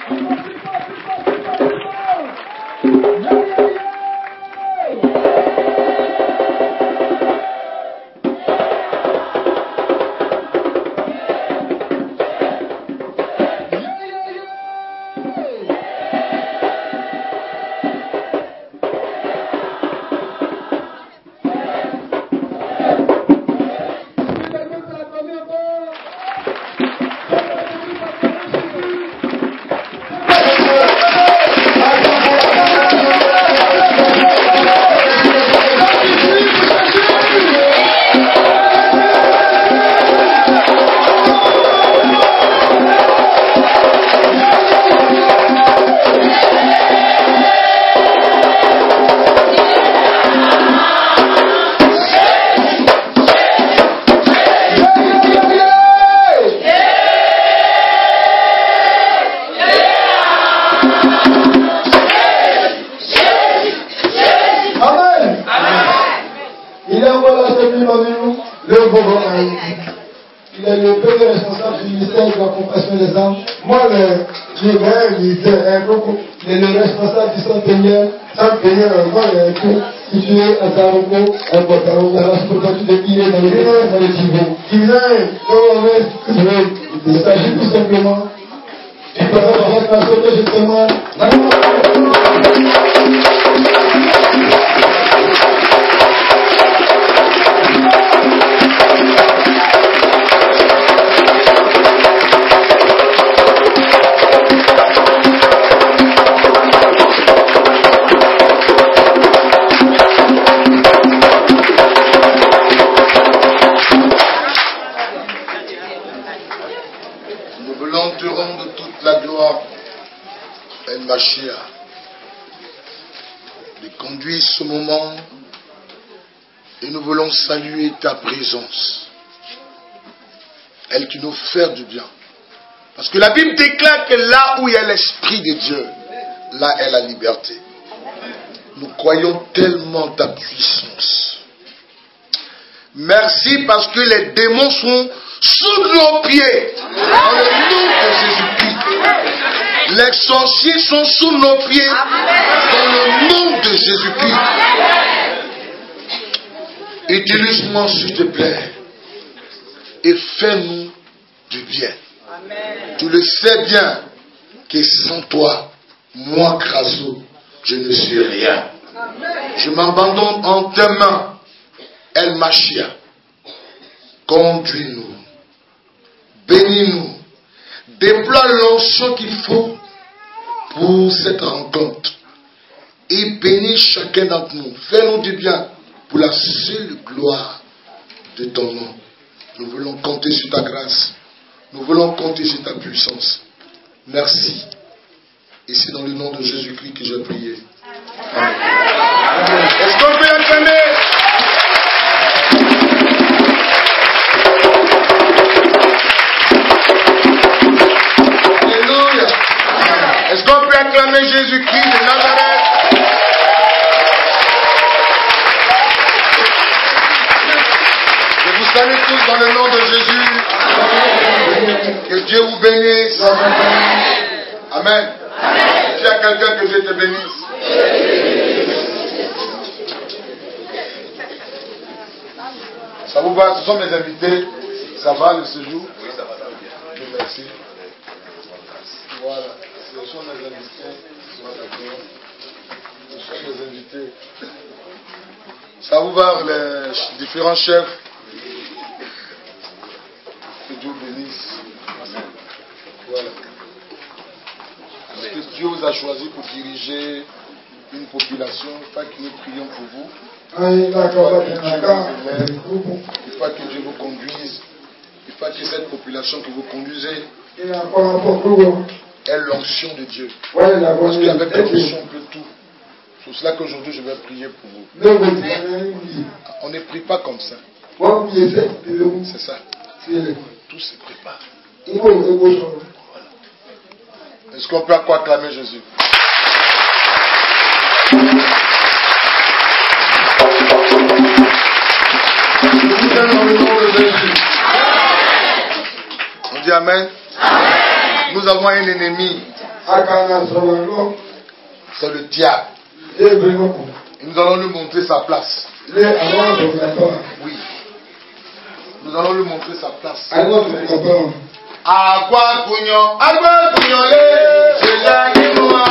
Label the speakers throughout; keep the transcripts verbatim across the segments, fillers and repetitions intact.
Speaker 1: Il est le premier responsable du ministère de la compassion des âmes. Moi, le leader, il est le responsable du centenaire. Centenaire, moi, il est à Zaroko, à Botaro, à la sportive de Guinée, dans le Guinée, dans le Tivo. Il s'agit tout simplement du parole de la santé, justement.
Speaker 2: de conduire ce moment et nous voulons saluer ta présence, elle qui nous fait du bien, parce que la Bible déclare que là où il y a l'Esprit de Dieu, là est la liberté. Nous croyons tellement ta puissance. Merci parce que les démons sont sous nos pieds dans le nom de Jésus-Christ. Les sorciers sont sous nos pieds dans le nom de Jésus-Christ. Utilise-moi s'il te plaît et fais-nous du bien. Tu le sais bien que sans toi, moi Crasso, je ne suis rien. Je m'abandonne en tes mains, El Machia. Conduis-nous, bénis-nous, déploie l'onction qu'il faut pour cette rencontre et bénis chacun d'entre nous. Fais-nous du bien pour la seule gloire de ton nom. Nous voulons compter sur ta grâce. Nous voulons compter sur ta puissance. Merci. Et c'est dans le nom de Jésus-Christ que j'ai prié. Amen. Amen. Est-ce qu'on peut acclamer? Alléluia. Est-ce qu'on peut acclamer Jésus-Christ de Nazareth? Je vous salue tous dans le nom de Jésus. Que Dieu vous bénisse. Amen. Amen. Tu as quelqu'un que Dieu te bénisse. Ça vous va? Ce sont mes invités. Ça va le séjour? Oui, ça va bien. Merci. Voilà. Ce sont mes invités. Ce sont mes invités. Ça vous va les différents chefs? Que Dieu bénisse. Voilà. Parce que Dieu vous a choisi pour diriger une population, pas que nous prions pour vous. Il faut que Dieu vous conduise. Il faut que cette population que vous conduisez ait l'onction de Dieu. Parce qu'avec l'onction on peut tout. C'est cela qu'aujourd'hui je vais prier pour vous. On ne prie pas comme ça. C'est ça. Tout se prépare. Voilà. Est-ce qu'on peut encore acclamer Jésus? Dans le nom de Jésus. On dit Amen. Amen. Nous Nous avons un ennemi. C'est le diable. Et nous allons lui montrer sa place. Oui. Nous allons lui montrer sa place. Agua Cugno, Agua Cugno, c'est la guinoa.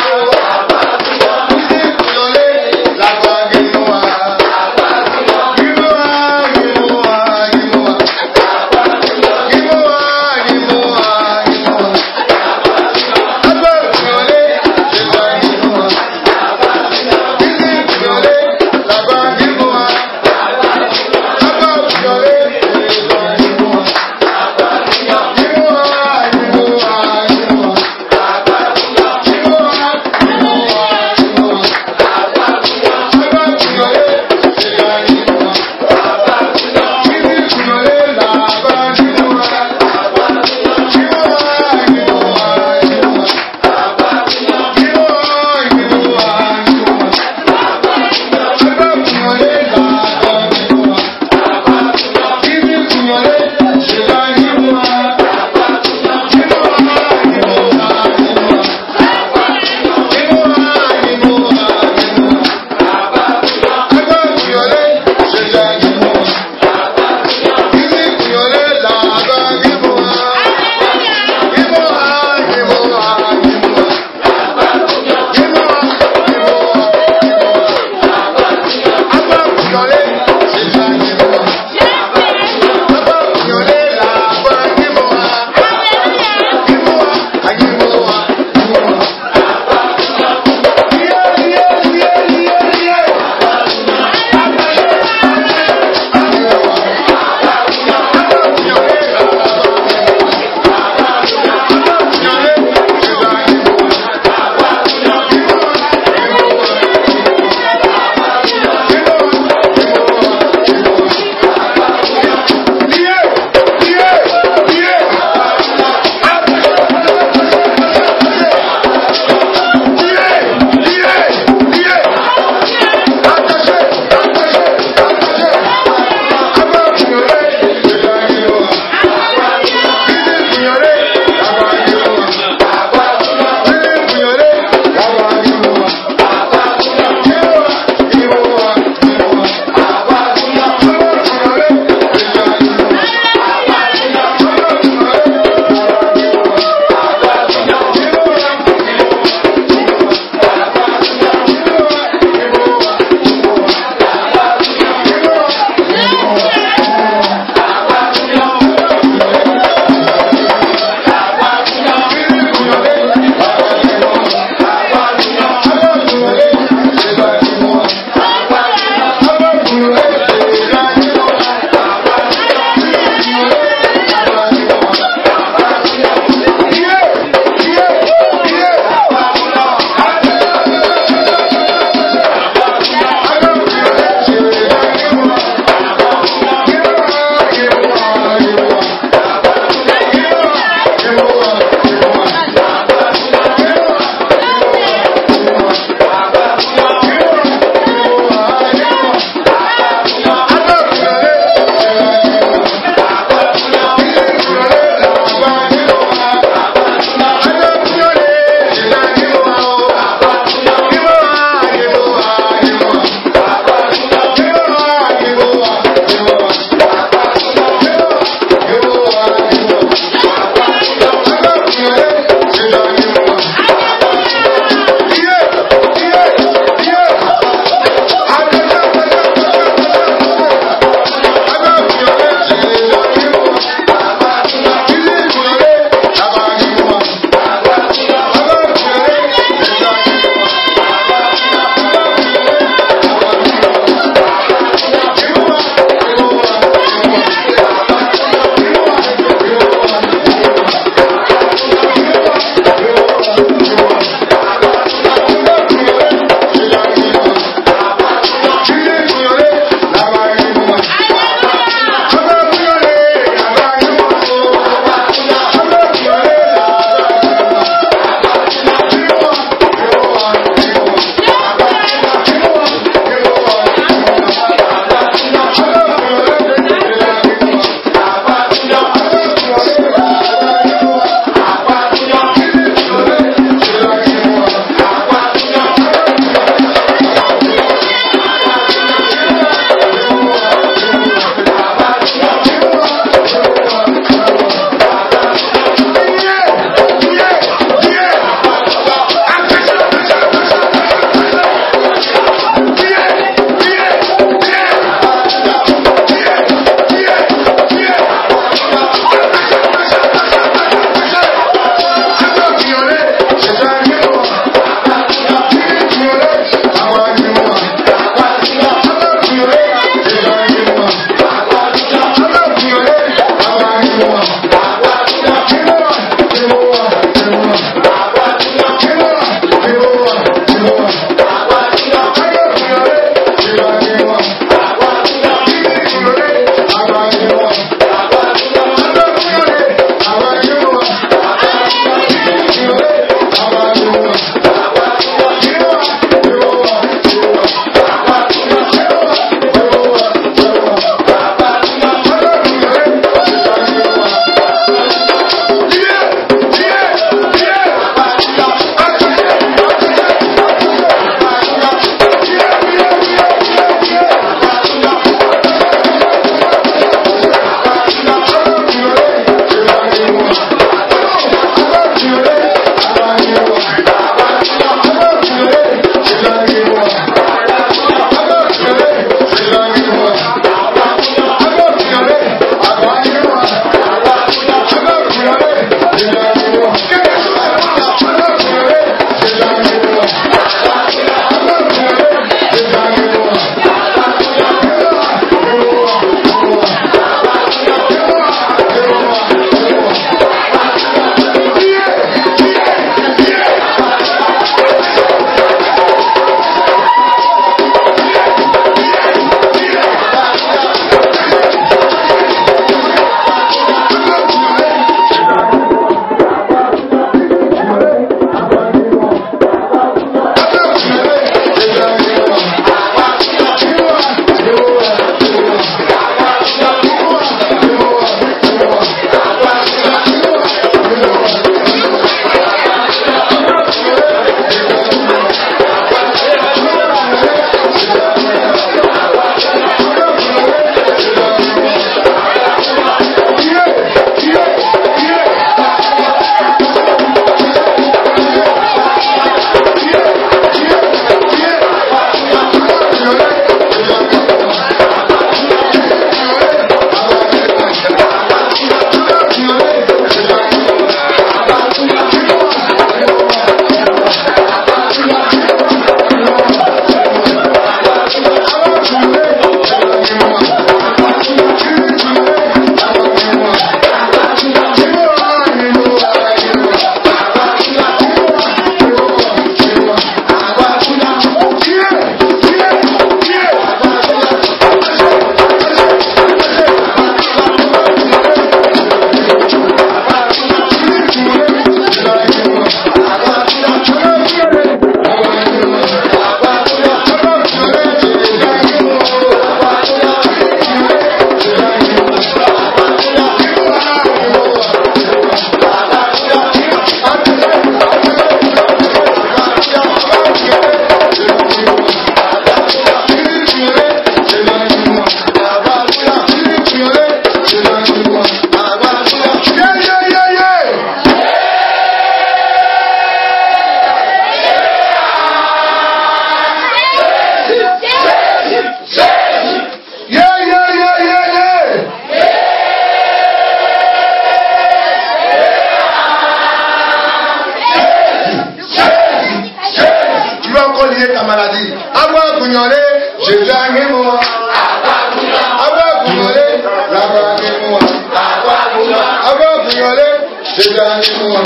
Speaker 2: oublié ta maladie. Avoir Gougnolé, je gagne moi. Avoir Gougnolé, avoir moi. Avoir Gougnolé, je gagne moi.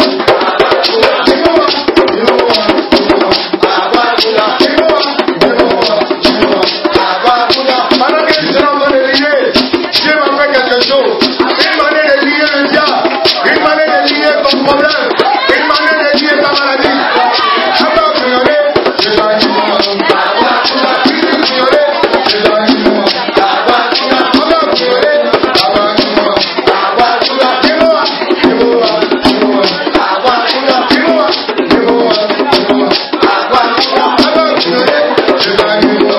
Speaker 2: Pendant que tu seras en train de lier, Dieu m'a fait quelque chose. Une manière de lier le diable, une manière de lier ton problème, une manière de lier ta maladie. Avant de violer, je gagne moi. Avant de violer, je gagne moi. Avant de violer, avant de moi. Avant de dis-moi, dis-moi, dis-moi. Avant de dis-moi, dis-moi, dis-moi. Avant de violer, je gagne moi.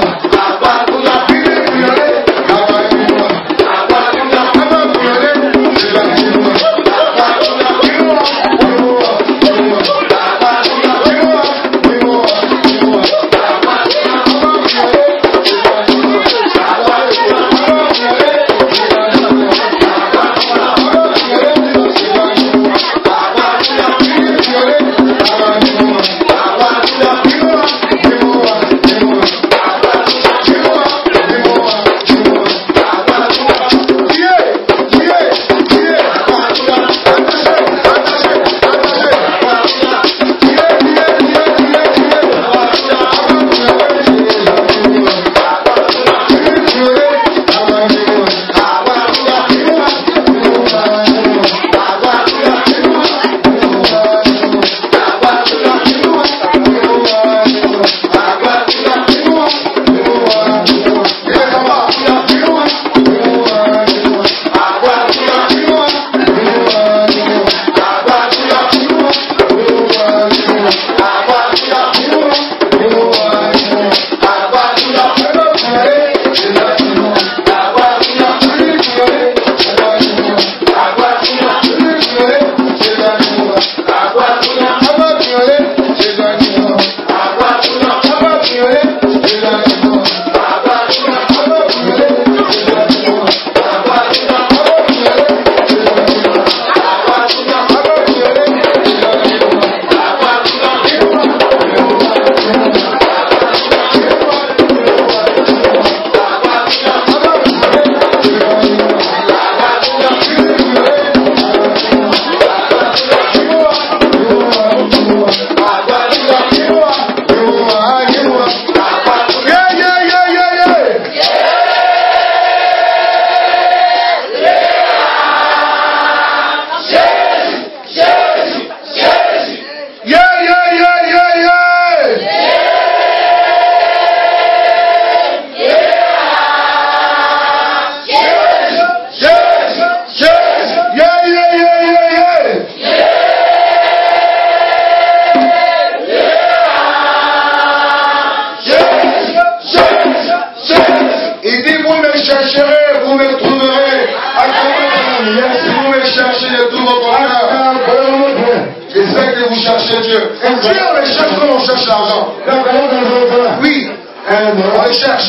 Speaker 2: Oui, on les cherche.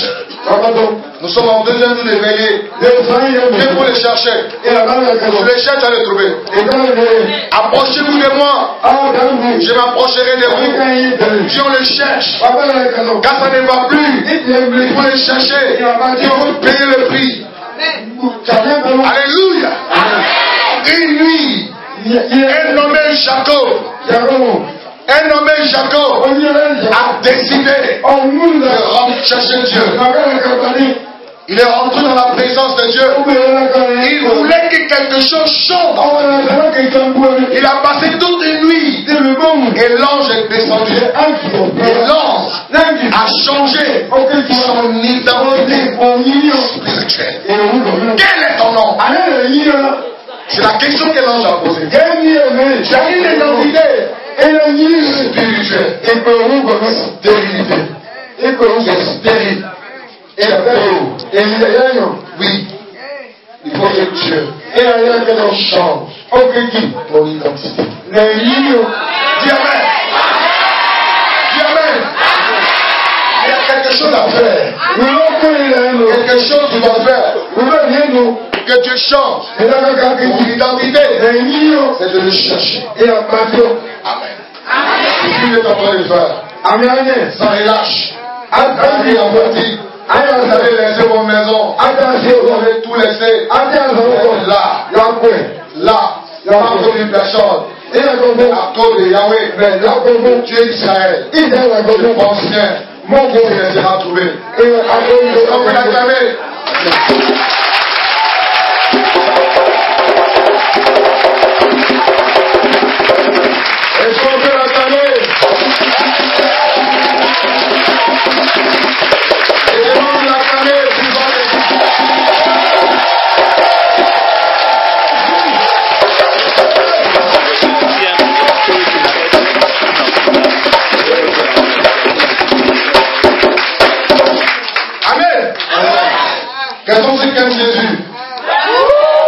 Speaker 2: Nous sommes en deuxième jour de veillée. Dieu pour les chercher. Tu les cherches à les trouver. Approchez-vous de moi. Je m'approcherai de vous. Dieu on les cherche. Quand ça ne va plus, il faut les chercher. Il faut payer le prix. Alléluia. Une nuit, un nommé Jacob. Un nommé Jacob a décidé de chercher Dieu. Il est rentré dans la présence de Dieu. Il voulait que quelque chose change. Il a passé toute une nuit. Et l'ange est descendu. Et l'ange a changé son identité spirituelle. Quel est ton nom? C'est la question que l'ange a posée. J'ai une identité spirituelle. Stérilité. Stérile. Et oui, il faut que Dieu change ton identité. Dis Amen. Dis Amen. Il y a quelque chose à faire. Quelque chose tu dois faire. Que Dieu change ton identité. C'est de le chercher. Amen. Amen. Il est en train de faire.
Speaker 1: Amen.
Speaker 2: Ça relâche.
Speaker 1: Attention.
Speaker 2: Vous avez laissé vos maisons.
Speaker 1: Attention.
Speaker 2: Vous avez tout laissé.
Speaker 1: Attention.
Speaker 2: Là.
Speaker 1: Là.
Speaker 2: Là. Pas à cause d'une personne.
Speaker 1: Et à cause de
Speaker 2: À cause de Yahweh.
Speaker 1: Mais là, comme
Speaker 2: Dieu d'Israël.
Speaker 1: Israël a cause de
Speaker 2: Le ancien.
Speaker 1: mon Dieu.
Speaker 2: Il les aura trouvés.
Speaker 1: Et à cause de
Speaker 2: On peut l'acclamer. Est-ce qu'on peut l'acclamer? Et devant l'acclamer, plus fort. Amen. Quels sont ceux qui aiment Jésus?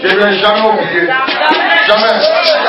Speaker 2: Je ne vais jamais oublier. Jamais.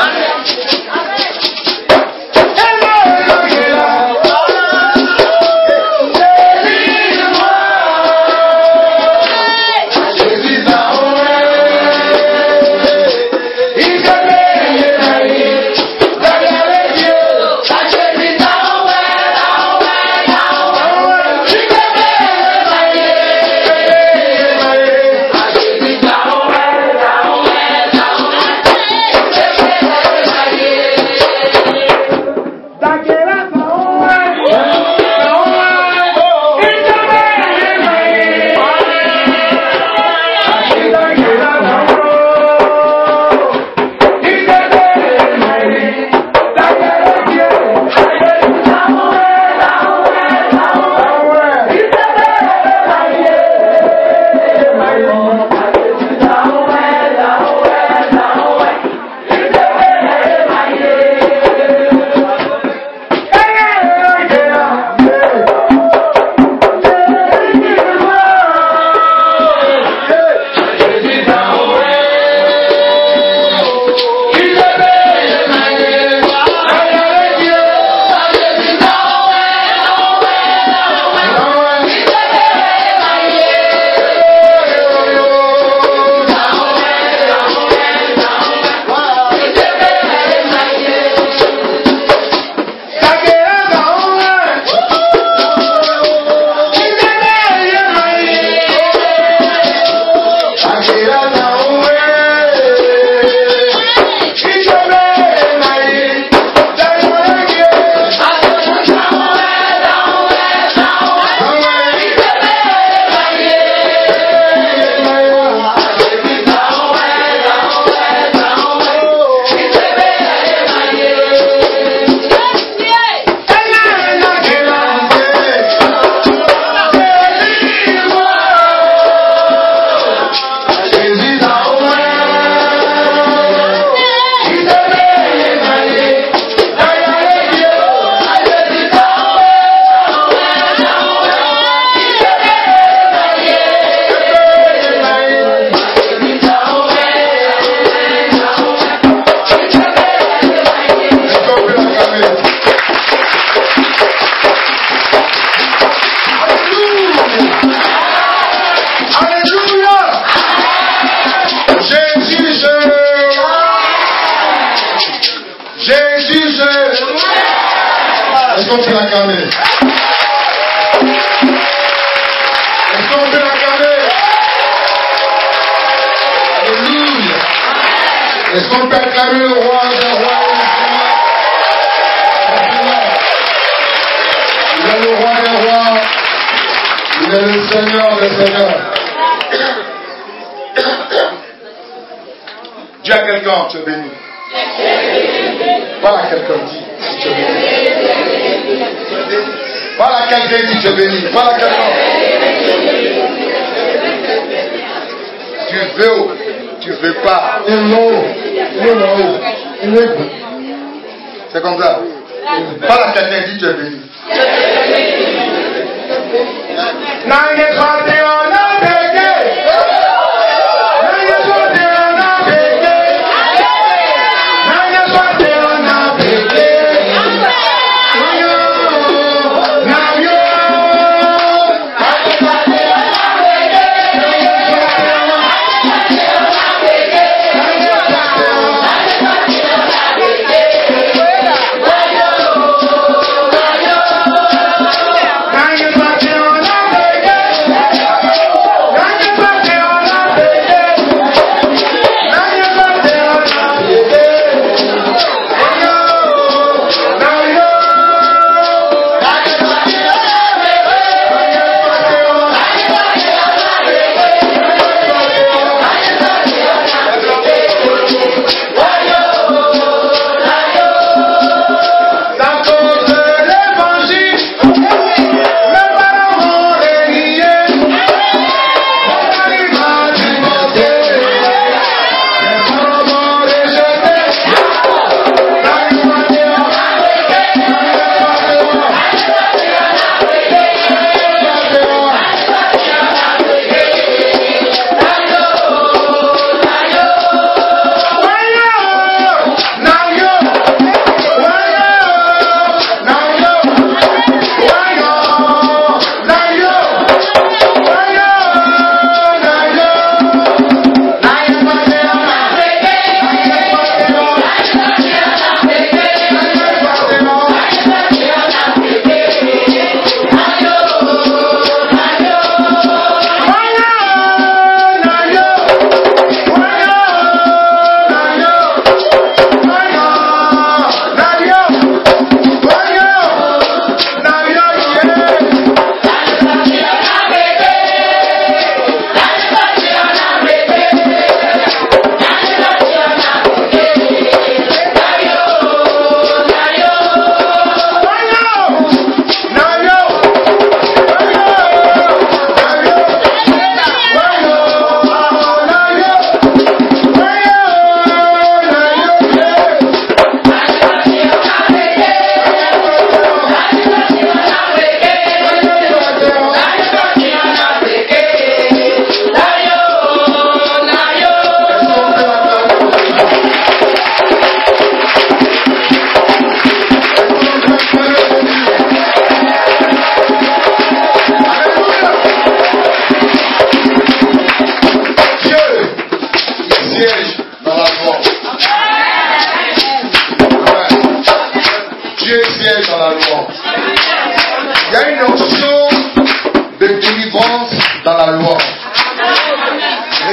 Speaker 2: Est-ce qu'on peut l'acclamer? Est-ce qu'on peut l'acclamer? Alléluia. Est-ce qu'on peut acclamer le roi des rois? Il est le roi des rois. Il est le Seigneur des seigneurs. Dis à quelqu'un, tu es béni. Parle à quelqu'un, dis, tu es béni. Parle à quelqu'un, dis, tu es béni. Parle à quelqu'un. Tu veux ou tu veux pas? C'est comme ça. Parle à quelqu'un, dis, tu es béni.
Speaker 3: Now you're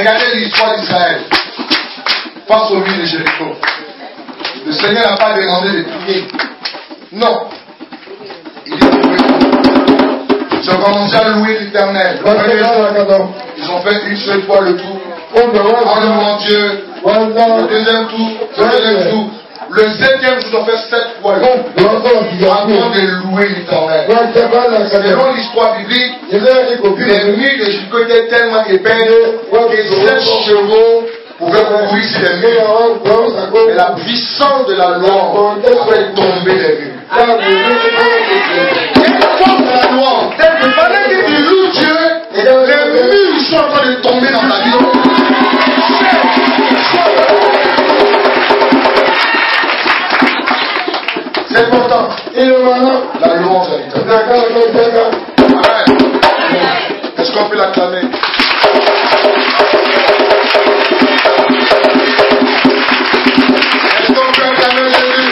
Speaker 2: Regardez l'histoire d'Israël. Face au mur de Jéricho. Le Seigneur n'a pas demandé de prier. Non. Il dit de louer. Ils ont commencé à louer l'Éternel. Ils ont fait une seule fois le tour. Oh mon Dieu. Le deuxième tour. Le deuxième tour. Le septième, ils ont fait sept fois le tour. Avant de louer l'Éternel. Selon l'histoire biblique, les murs de Jéricho étaient tellement épais que sept chevaux pouvaient courir sur les murs. Mais la puissance de la loi a fait tomber les murs. La loi, pendant que tu loues Dieu, les murs sont en train de tomber dans ta vie. C'est important. La louange à l'Éternel. Est-ce qu'on peut l'acclamer? Est-ce qu'on peut acclamer Jésus?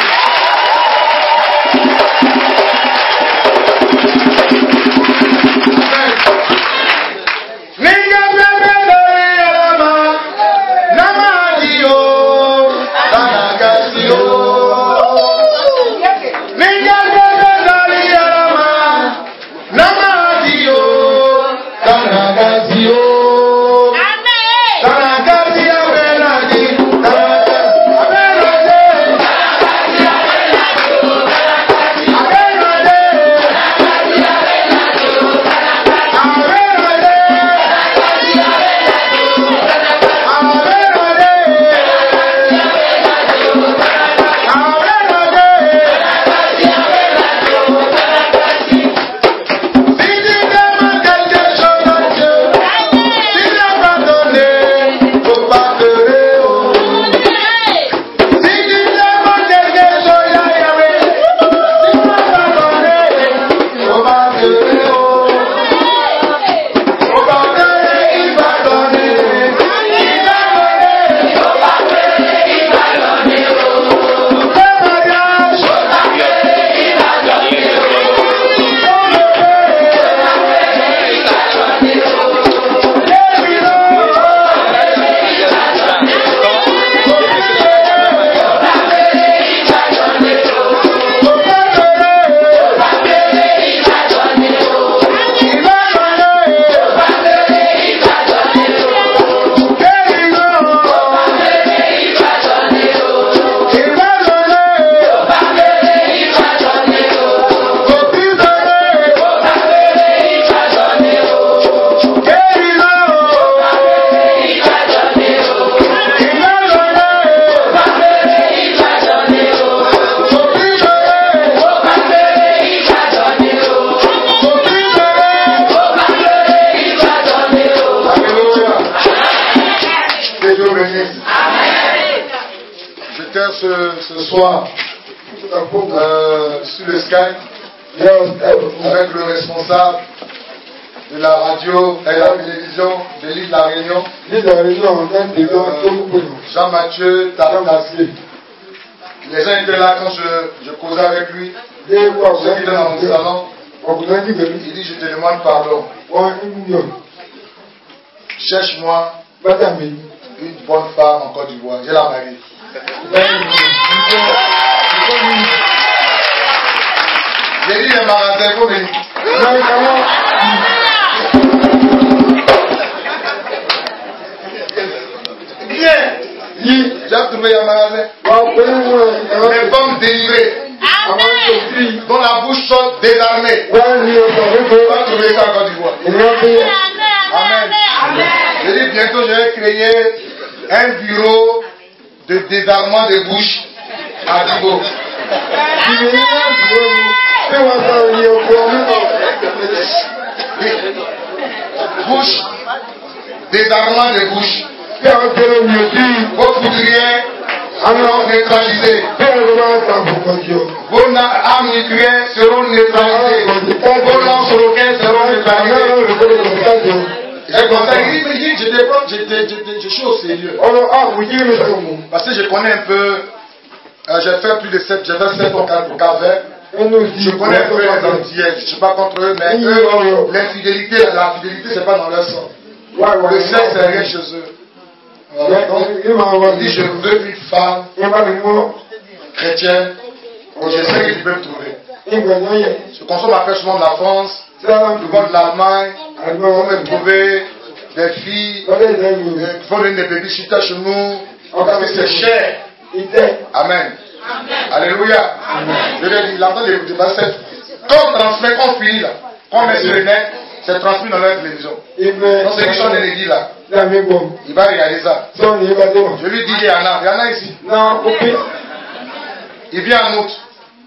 Speaker 2: Ce, ce soir euh, sur le Skype avec le responsable de la radio et la télévision de l'île de la Réunion, euh, Jean-Mathieu Tartassi. Les gens étaient là quand je, je causais avec lui. Ceux qui étaient dans mon salon, il dit: je te demande pardon. Cherche-moi une bonne femme en Côte d'Ivoire. J'ai la marie. J'ai dit les magasins, vous venez. Bien. J'ai trouvé un magasin. Les pommes délivrées. Dont la bouche sort désarmée. On va trouver ça en Côte d'Ivoire. Amen. J'ai dit bientôt je vais créer un bureau de désarmement des bouches à Digo. Bouche, désarmement des bouches. Vos poudriers seront neutralisés. Vos armes nucléaires seront neutralisées. Vos lance-roquettes seront neutralisées. C'est comme ça, il dit, je te prends, je, je, je, je suis au sérieux. Parce que je connais un peu, euh, j'ai fait plus de sept, j'ai fait sept ans au Cap-Vert. Je connais un peu les Antillais, je ne suis pas contre eux, mais eux, l'infidélité, la fidélité, c'est pas dans leur sang. Le sexe, c'est rien chez eux. Il dit, je veux une femme chrétienne. Je sais que tu peux me trouver. Ce qu'on m'a fait souvent de la France, souvent de l'Allemagne, pour me trouver des filles qui font des babysitters chez nous, parce que c'est cher. Amen. Alléluia. Je lui ai dit, il entend des versets. Quand on transmet, quand on finit là, quand on met sur le net, c'est transmis dans la télévision. Dans ceux qui sont dans l'église là, il va regarder ça. Je lui dis, il y en a, il y en a ici. Il vient en août.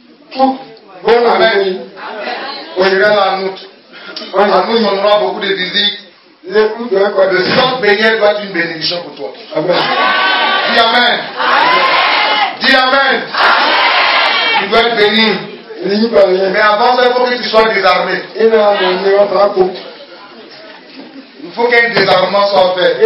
Speaker 2: Amen. Il vient en août. En août, on aura beaucoup de visites. Le sang béni doit être une bénédiction pour toi. Dis Amen. Dis Amen. Tu dois être béni. Mais avant ça, il faut que tu sois désarmé. Il faut qu'un désarmement soit fait.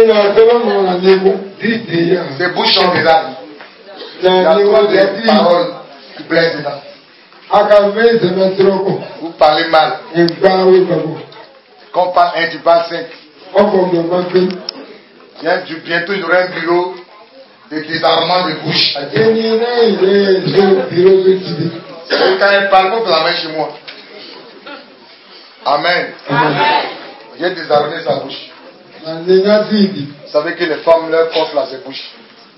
Speaker 2: Tes bouches sont désarmées. Il y a trop de paroles qui blessent dedans. Vous parlez mal. Quand on parle un, tu parles cinq. Bientôt, il y aura un bureau de désarmement de bouche. Quand elle parle, il faut la main chez moi. Amen. J'ai désarmé sa bouche. Vous savez que les femmes, leur force là, c'est bouche.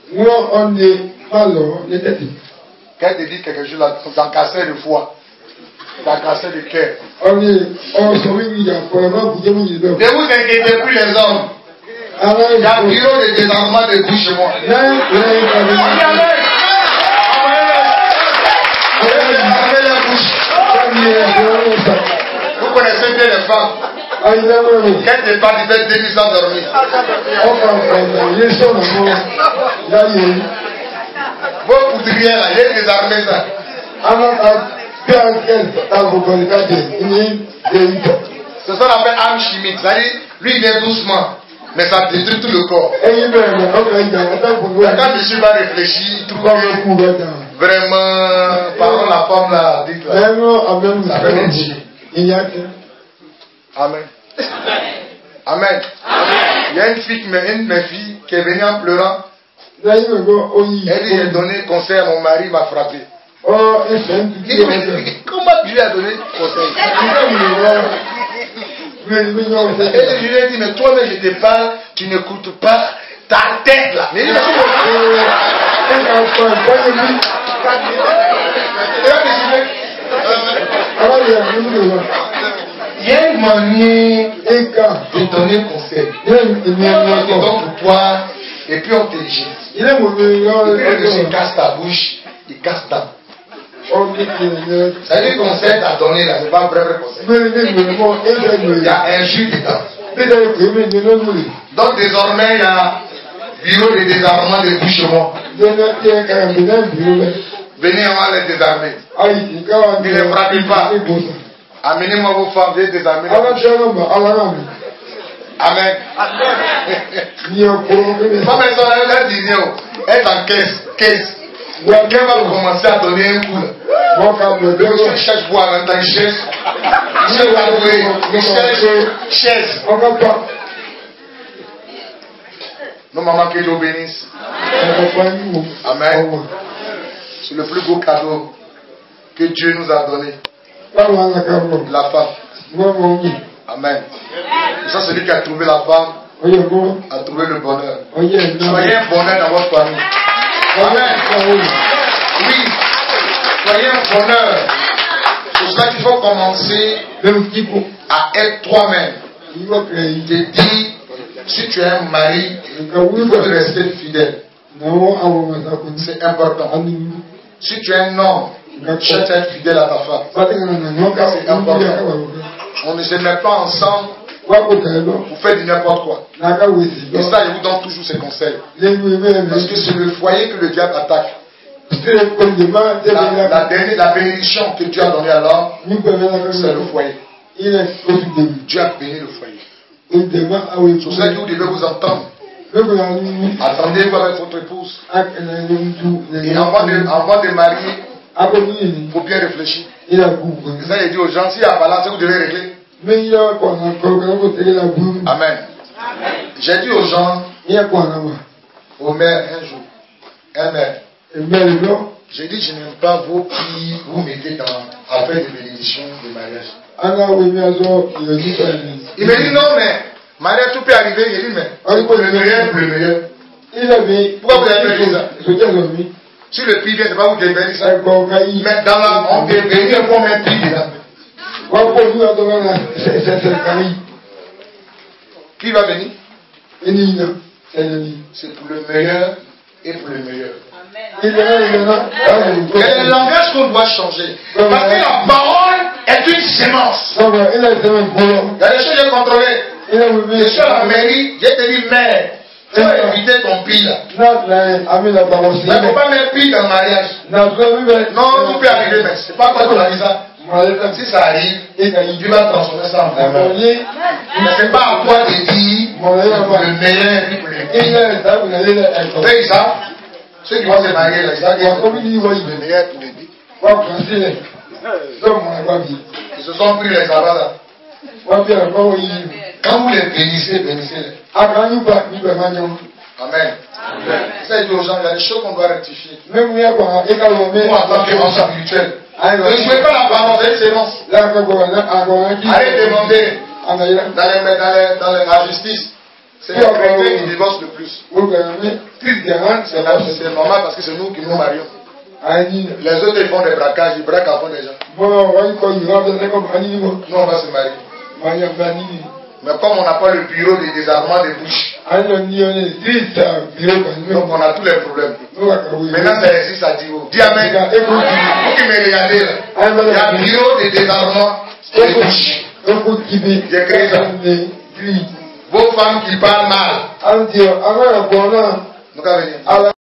Speaker 2: Quand elle te dit quelque chose là, c'est un cancer de foie, c'est un cancer de cœur. Ne vous inquiétez plus les hommes. Il y a un bureau de désarmement de bouche chez moi. Vous connaissez bien les femmes. Quand tu parles, tu fais deux nuits sans dormir. Vos poudrières là, j'ai désarmé ça. C'est ça qu'on appelle âme chimique. C'est-à-dire, lui il vient doucement, mais ça détruit tout le corps. Quand monsieur va réfléchir, il trouve vraiment, pardon la femme là, dites là, ça fait un chien. Amen. Amen. Il y a une fille, une de mes filles, qui est venue en pleurant. Elle dit, j'ai donné conseil à mon mari, il m'a frappé. Il dit, mais comment tu lui as donné conseil? Et je lui ai dit, mais toi-même je te parle, tu n'écoutes pas ta tête là. Mais il y a une manière de donner conseil. On te donne pour toi et puis on te jette. Et puis il casse ta bouche, il casse ta. C'est un conseil à donner là, c'est pas un vrai vrai conseil. Il y a un jus dedans. Donc désormais il y a bureau de désarmement de bouche chez moi. Venez, on va les désarmer. Ne les frappez pas. Amenez-moi vos femmes, j'ai désarmé. Amen. Pas personne, elle dit, elle est en caisse. Caisse. Quelqu'un va commencer à donner un coup. Je cherche boire en même temps, je cherche. Je cherche à louer. Je cherche chaise. Nos mamans, que Dieu bénisse. Amen. C'est le plus beau cadeau que Dieu nous a donné. La femme. Amen. Et ça, celui qui a trouvé la femme a trouvé le bonheur. Soyez un bonheur dans votre famille. Amen. Oui. Soyez un bonheur. C'est pour ça qu'il faut commencer à être toi-même. Il te dit, si tu es un mari, il faut te rester fidèle. C'est important. Si tu es un homme, tu dois être fidèle à ta femme. C'est important. On ne se met pas ensemble pour faire du n'importe quoi. Et ça, je vous donne toujours ces conseils. Parce que c'est le foyer que le diable attaque. La, la, dernière, la bénédiction que Dieu a donnée à l'homme, c'est le foyer. Dieu a béni le foyer. C'est pour ça que vous devez vous entendre. Attendez-vous avec votre épouse. Et avant de, avant de marier, il faut bien réfléchir. Et ça, il dit aux gens, s'il n'y a pas là, c'est vous devez régler. Amen. J'ai dit aux gens, au maire un jour. Un maire.
Speaker 1: Et bien, le blanc.
Speaker 2: J'ai dit, je n'aime pas vos pieds, vous mettez dans affaire de bénédiction de mariage. Il me dit non, mais mariage tout peut arriver. Il dit, mais pour le meilleur, pour le meilleur. Pourquoi vous avez fait ça? Si le prix vient, c'est pas vous qui avez dit ça. Mais dans la, on peut venir pour mettre prix dedans. Qui va venir? C'est pour le meilleur et pour le meilleur. Il y a le langage qu'on doit changer. Parce que la parole est une sémence. Il y a des choses que j'ai contrôlées. Je suis à la mairie, j'ai te dit, mère, tu vas éviter ton pile là. Mais il ne faut pas mettre pile dans le mariage. Non, tout peut arriver, mais c'est pas quoi qu'on a dit ça. Si ça arrive, tu vas transformer ça en vraiment. Mais c'est pas à toi de dire le meilleur et pour le pire. Vous savez ça? Ceux qui vont se marier, là, ils savent le meilleur pour le pire. Ils se sont pris les sabats là. Quand vous les bénissez, bénissez-les. Amen. Ça, il dit aux gens, il y a des choses qu'on doit rectifier. Nous, en tant qu'enfants spirituels, ne jouez pas la parole, c'est une sémence. Allez demander dans, les, dans, les, dans les, la justice. C'est le chrétien qui divorce le plus. C'est normal parce que c'est nous qui nous marions. Les autres ils font des braquages, ils braquent avant les gens. Nous on va se marier. Mais comme on n'a pas le bureau de désarmement des bouches, donc on a tous les problèmes. Maintenant ça existe à Divo. Dis Amen. Vous qui me regardez là, il y a un bureau de désarmement des bouches. J'ai créé ça. Vos femmes qui parlent mal. Nous venir.